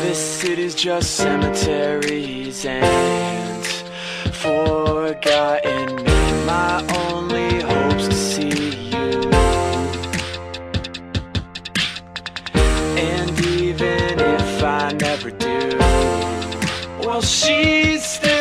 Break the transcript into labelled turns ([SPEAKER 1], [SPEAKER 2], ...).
[SPEAKER 1] this city's just cemeteries and forgotten men. My only hope's to see you, and even if I never do, well, she's still